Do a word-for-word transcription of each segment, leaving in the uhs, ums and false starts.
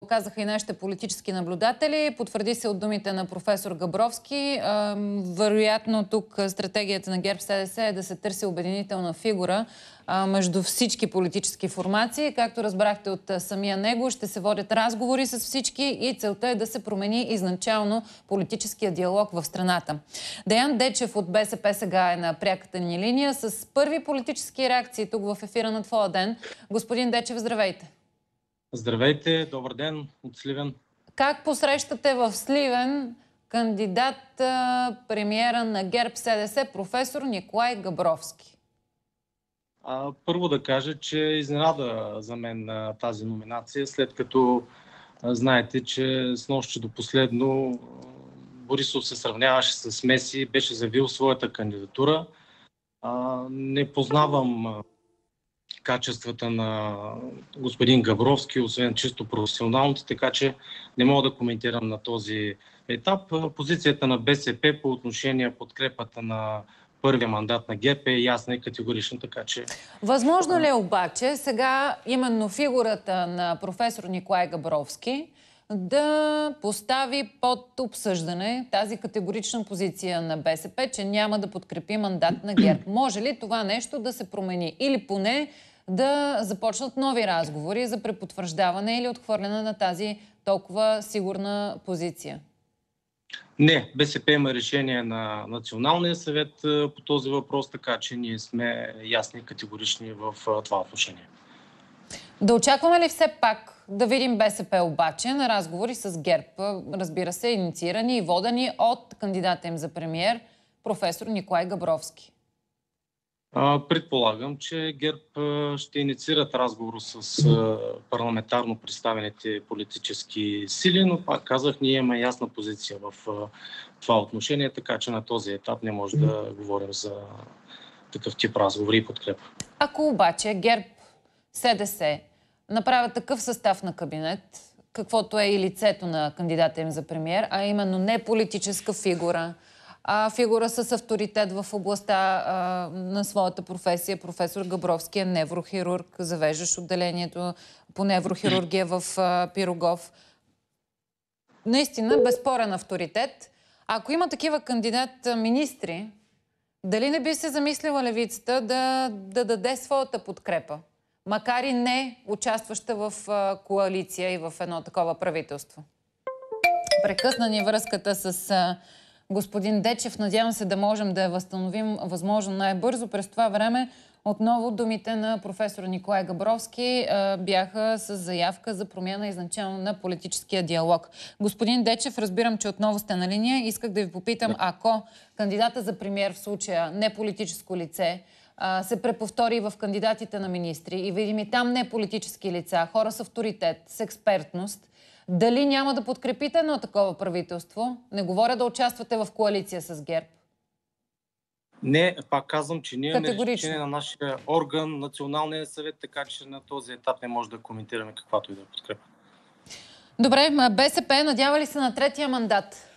казаха и нашите политически наблюдатели. Потвърди се от думите на професор Габровски. Вероятно тук стратегията на ГЕРБ-СДС е да се търси обединителна фигура между всички политически формации. Както разбрахте от самия него, ще се водят разговори с всички и целта е да се промени изначално политическия диалог в страната. Деян Дечев от БСП сега е на пряката ни линия с първи политически реакции тук в ефира на Твоя ден. Господин Дечев, здравейте! Здравейте, добър ден от Сливен. Как посрещате в Сливен кандидат премиера на ГЕРБ-СДС професор Николай Габровски? А, първо да кажа, че изненада за мен а, тази номинация, след като а, знаете, че с нощи до последно Борисов се сравняваше с Меси, беше заявил своята кандидатура. А, не познавам а, качествата на господин Габровски, освен чисто професионалните, така че не мога да коментирам на този етап. Позицията на БСП по отношение подкрепата на първия мандат на ГЕРБ е ясна и категорична, така че... Възможно ли е обаче сега именно фигурата на професор Николай Габровски да постави под обсъждане тази категорична позиция на БСП, че няма да подкрепи мандат на ГЕРБ? Може ли това нещо да се промени? Или поне да започнат нови разговори за препотвърждаване или отхвърляне на тази толкова сигурна позиция? Не, БСП има решение на Националния съвет по този въпрос, така че ние сме ясни и категорични в това отношение. Да очакваме ли все пак да видим БСП обаче на разговори с ГЕРБ, разбира се, инициирани и водени от кандидата им за премиер, професор Николай Габровски? Предполагам, че ГЕРБ ще инициират разговор с парламентарно представените политически сили, но пак казах, ние имаме ясна позиция в това отношение, така че на този етап не може да говорим за такъв тип разговори и подкрепа. Ако обаче ГЕРБ, СДС направят такъв състав на кабинет, каквото е и лицето на кандидата им за премиер, а именно не политическа фигура, а фигура с авторитет в областта а, на своята професия. Професор Габровски е неврохирург, завеждащ отделението по неврохирургия в а, Пирогов. Наистина, безспорен авторитет. Ако има такива кандидат-министри, дали не би се замислила левицата да, да даде своята подкрепа, макар и не участваща в а, коалиция и в едно такова правителство? Прекъсна ни връзката с... А, господин Дечев, надявам се да можем да я възстановим възможно най-бързо. През това време отново думите на професор Николай Габровски а, бяха с заявка за промяна изначално на политическия диалог. Господин Дечев, разбирам, че отново сте на линия. Исках да ви попитам, ако кандидата за премиер в случая не политическо лице а, се преповтори в кандидатите на министри и видим и там не политически лица, хора с авторитет, с експертност, дали няма да подкрепите едно такова правителство? Не говоря да участвате в коалиция с ГЕРБ. Не, пак казвам, че ние имаме решение на нашия орган, Националния съвет, така че на този етап не може да коментираме каквато и да подкрепа. Добре, БСП надява ли се на третия мандат?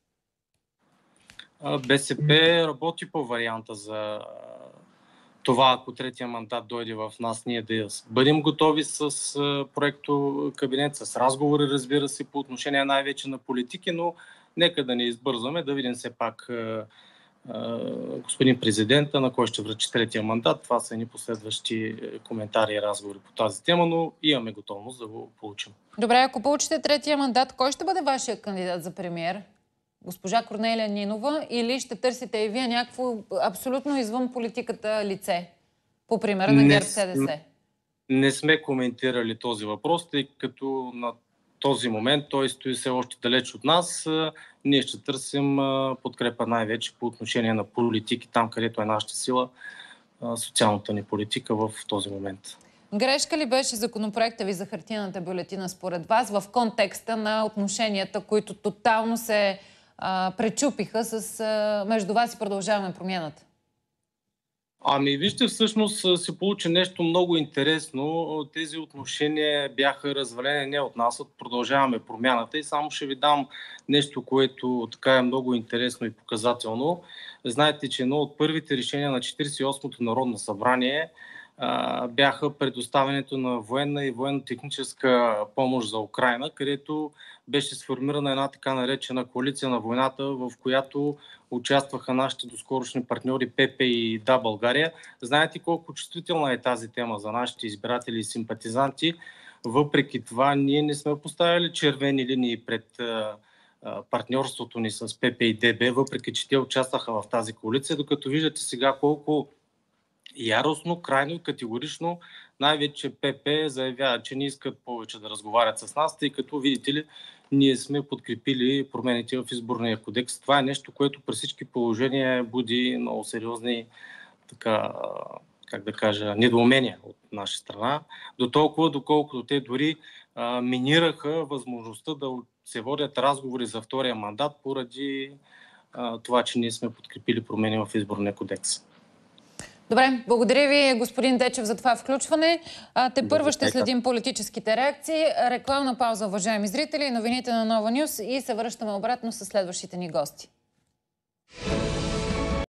БСП работи по варианта за това, ако третия мандат дойде в нас, ние да бъдем готови с проекто кабинет, с разговори, разбира се, по отношение най-вече на политики, но нека да не избързваме, да видим все пак господин президента, на кой ще връчи третия мандат. Това са ни последващи коментари и разговори по тази тема, но имаме готовност да го получим. Добре, ако получите третия мандат, кой ще бъде вашия кандидат за премиер? Госпожа Корнелия Нинова, или ще търсите и вие някакво абсолютно извън политиката лице, по примера на ГЕРБ-СДС? Не сме коментирали този въпрос, тъй като на този момент той стои все още далеч от нас. Ние ще търсим подкрепа най-вече по отношение на политики, там където е нашата сила, социалната ни политика в този момент. Грешка ли беше законопроекта ви за хартиената бюлетина според вас в контекста на отношенията, които тотално се а, пречупиха с, а, между вас и Продължаваме промяната? Ами вижте, всъщност се получи нещо много интересно. Тези отношения бяха развалени не от нас, от Продължаваме промяната, и само ще ви дам нещо, което така е много интересно и показателно. Знаете, че едно от първите решения на Четиридесет и осмото Народно събрание а, бяха предоставянето на военна и военно-техническа помощ за Украйна, където беше сформирана една така наречена коалиция на войната, в която участваха нашите доскорошни партньори ПП и Да, България. Знаете колко чувствителна е тази тема за нашите избиратели и симпатизанти. Въпреки това, ние не сме поставили червени линии пред а, а, партньорството ни с ПП и ДБ, въпреки че те участваха в тази коалиция, докато виждате сега колко яростно, крайно и категорично най-вече ПП заявява, че не искат повече да разговарят с нас, тъй като, видите ли, ние сме подкрепили промените в изборния кодекс. Това е нещо, което при всички положения буди много сериозни, така, как да кажа, недоумения от наша страна, до толкова, доколкото те дори а, минираха възможността да се водят разговори за втория мандат поради а, това, че ние сме подкрепили промени в изборния кодекс. Добре, благодаря ви, господин Дечев, за това включване. А, те първо ще следим политическите реакции. Рекламна пауза, уважаеми зрители, новините на Нова Нюз и се връщаме обратно с следващите ни гости.